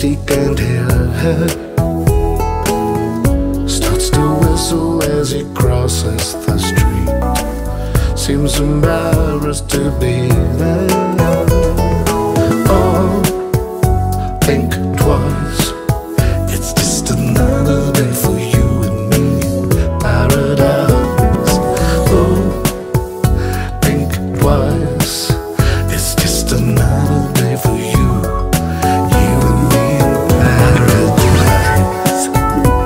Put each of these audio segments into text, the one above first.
he can't hear her. Starts to whistle as he crosses the street. Seems embarrassed to be there. Oh, think twice. It's just another day for you and me. Paradise. Oh, think twice. It's just another day for you. You and me in paradise.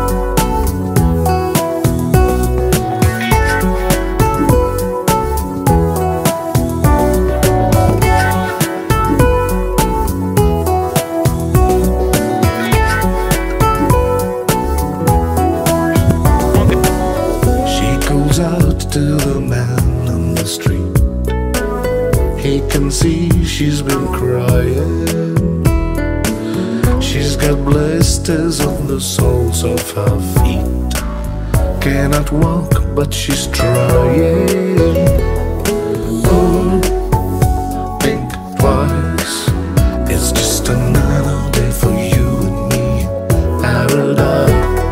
Out to the man on the street. He can see she's been crying. She's got blisters on the soles of her feet. Cannot walk, but she's trying. Oh, think twice. It's just another day for you and me. Paradise.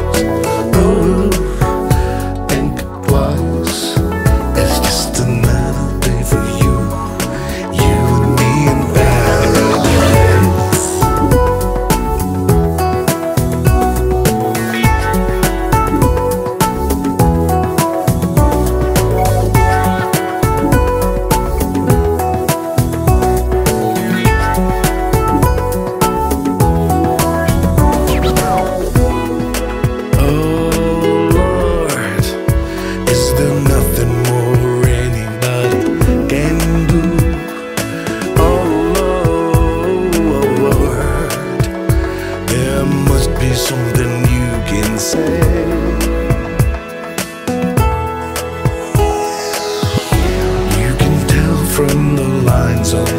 Something you can say. You can tell from the lines on